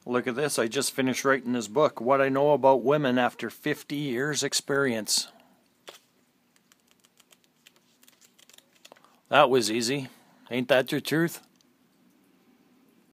Look at this. I just finished writing this book, What I Know About Women After 50 Years Experience. That was easy. Ain't that the truth?